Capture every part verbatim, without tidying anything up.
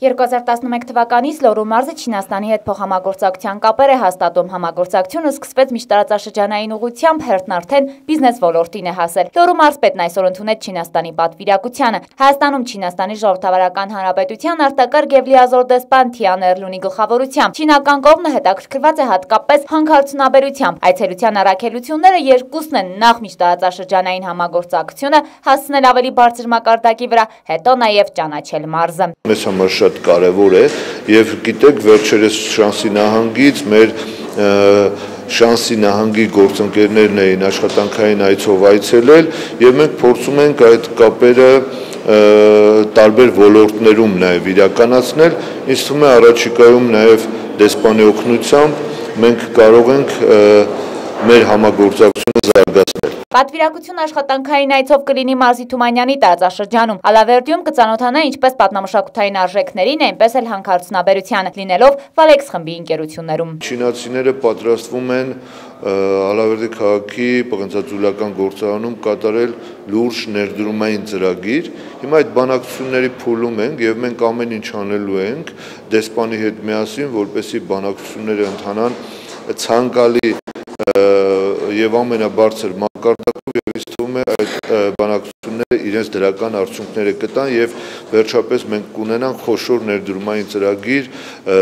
երկու հազար տասնմեկ թվականից Լոռու մարզը Չինաստանի հետ փոխհամագործակցության կապեր է հաստատում։ Համագործակցությունը սկսվեց միջտարածաշրջանային ուղղությամբ, հերթն արդեն բիզնես ոլորտին է հասել։ Լոռու մարզպետն այսօր ընդունեց Չինաստանի պատվիրակությանը։ Հայաստանում Չինաստանի Ժողովրդավարական Հանրապետության արտակարգ և լիազոր դեսպան Թիան Էրլունի գլխավորությամբ չինական կողմը հետաքրքրված է հատկապես հանքարդյունաբերությամբ։ Այցելության առաքելությունները երկուսն են՝ նախ միջտարածաշրջանային համագործակցությունը հասցնել ավելի բարձր մակարդակի վրա, հետո նաև ճանաչել մարզը։ Մեզ համար շատ կարևոր է եւ գիտեք վերջերս Շանսի նահանգից մեր Շանսի նահանգի գործընկերներն էին աշխատանքային այցով այցելել եւ մենք փորձում ենք այդ կապերը տարբեր ոլորտներում նաեւ իրականացնել։ Ինձ թվում է առաջիկայում նաեւ դեսպանի օգնությամբ մենք կարող ենք մեր համագործակցությունը զարգացնել։ Պատվիրակություն աշխատանքային այցով կլինի Մարզի Թումանյանի տարածաշրջանում։ Ալավերդիում կծանոթանա ինչպես պատմամշակութային արժեքներին, այնպես էլ հանքարդյունաբերությանը, լինելով Վալեքս խմբի ընկերություններում։ Չինացիները պատրաստվում են Ալավերդի քաղաքի պղնձաձուլական գործարանում կատարել լուրջ ներդրումային ծրագիր։ Հիմա այդ բանակցությունների փուլում ենք եւ մենք ամեն ինչ անելու ենք դեսպանի հետ միասին, որպեսզի բանակցությունները ընթանան ցանկալի եւ ամենաբարձր մակարդակով եւ ինձ թվում է այդ բանակցությունները իրենց դրական արդյունքները կտան եւ վերջապես մենք կունենանք խոշոր ներդրումային ծրագիր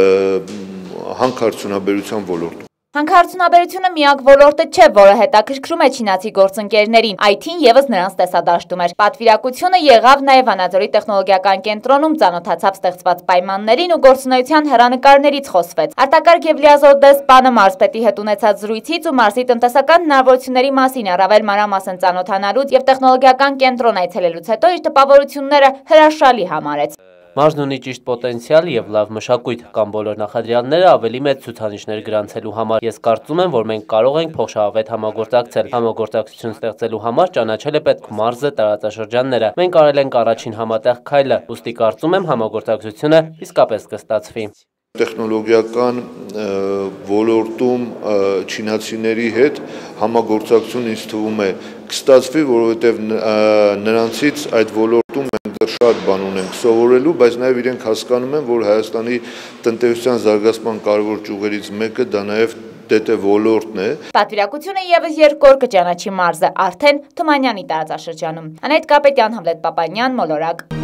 հանքարդյունաբերության ոլորտում։ Հանքարդյունաբերությունը միակ ոլորտը չէ, որը հետաքրքրում է չինացի գործընկերներին, այ թին եւս նրանց տեսադաշտում էր։ Պատվիրակությունը եղավ նաեւ Վանաձորի տեխնոլոգիական կենտրոնում, ծանոթացավ ստեղծված պայմաններին ու գործունեության հեռանկարներից խոսվեց։ Արտակարգ եւ լիազոր դեսպանը մարզպետի հետ ունեցած զրույցից ու մարզի տնտեսական հնարավորությունների մասին առավել մանրամասն ծանոթանալուց եւ տեխնոլոգիական կենտրոն այցելելուց հետո իր տպավորությունները հրաշալի համարեց։ Մարզն ունի ճիշտ պոտենցիալ եւ լավ մշակույթ, կամ բոլոր նախադրյալները ավելի մեծ ցուցանիշներ գրանցելու համար։ Ես կարծում եմ, որ մենք կարող ենք փոխշահավետ համագործակցել։ Համագործակցություն ստեղծելու համար ճանաչել է պետք մարզը, տարածաշրջանները։ Մենք արել ենք առաջին համատեղ քայլը, ուստի կարծում եմ համագործակցությունը իսկապես կստացվի։ Տեխնոլոգիական ոլորտում չինացիների հետ համագործակցություն ինձ թվում է կստացվի, որովհետև նրանցից այդ ոլորտում մենք շատ բան ունենք սովորելու, բայց նաև իրենք հասկանում են, որ Հայաստանի տնտեսության զարգացման կարևոր ճյուղերից մեկը դա նաև դե դե ոլորտն է։ Պատվիրակությունը եւս երկու օր կճանաչի մարզը, արդեն Թումանյանի տարածաշրջանում։ Անահիտ Կապետյան, Համլետ Պապանյան, Մոլորակ։